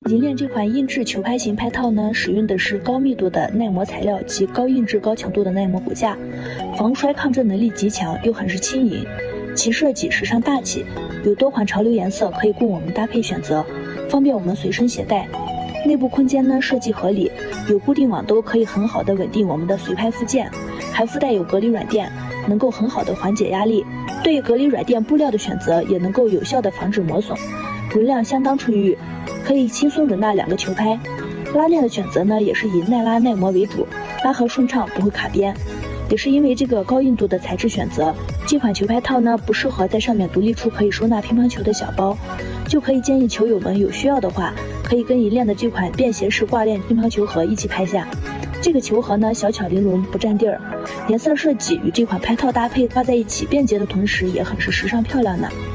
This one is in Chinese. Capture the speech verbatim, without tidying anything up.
银链这款硬质球拍型拍套呢，使用的是高密度的耐磨材料及高硬质高强度的耐磨骨架，防摔抗震能力极强，又很是轻盈。其设计时尚大气，有多款潮流颜色可以供我们搭配选择，方便我们随身携带。内部空间呢设计合理，有固定网兜可以很好的稳定我们的随拍附件，还附带有隔离软垫，能够很好的缓解压力。对于隔离软垫布料的选择，也能够有效的防止磨损，容量相当充裕，可以轻松容纳两个球拍。拉链的选择呢，也是以耐拉耐磨为主，拉合顺畅，不会卡边。也是因为这个高硬度的材质选择，这款球拍套呢不适合在上面独立出可以收纳乒乓球的小包，就可以建议球友们有需要的话，可以跟银链的这款便携式挂链乒乓球盒一起拍下。这个球盒呢小巧玲珑，不占地儿，颜色设计与这款拍套搭配挂在一起，便捷的同时也很是时尚漂亮呢。